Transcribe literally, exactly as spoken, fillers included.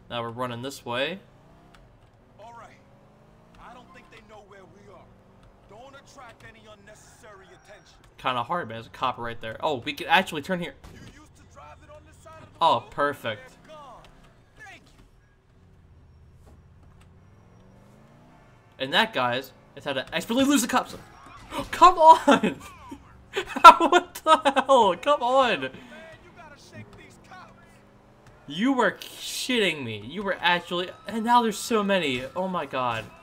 Now we're running this way. All right. I don't think they know where we are. Don't attract any unnecessary attention. Kind of hard, man. There's a cop right there. Oh, we can actually turn here. You used to drive it on this side of the Oh, road? perfect. They're gone. Thank you. And that, guys, is how to expertly lose the cops. Come on! What the hell? Come on! Man, you gotta shake these cops. You were shitting me. You were actually... And now there's so many. Oh my god.